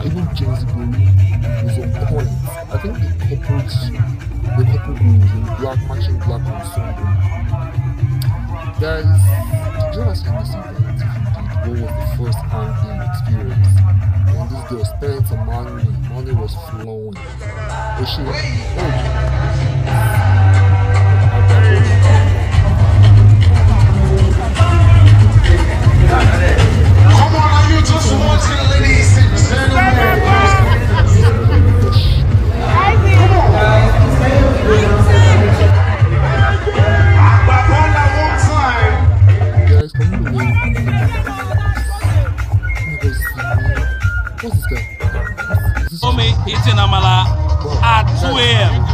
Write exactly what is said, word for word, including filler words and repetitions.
even James Ibori was on point. I think the coupled, the couple goals in black, matching black ensemble. Guys, did you ever see this event? If you did, what was the first hand experience? And this girl spent some money, money was flowing. Oh shit, oh. Come on, are you just watching, ladies and gentlemen? Guys, come on, what's this guy? Tommy eating amala at two A M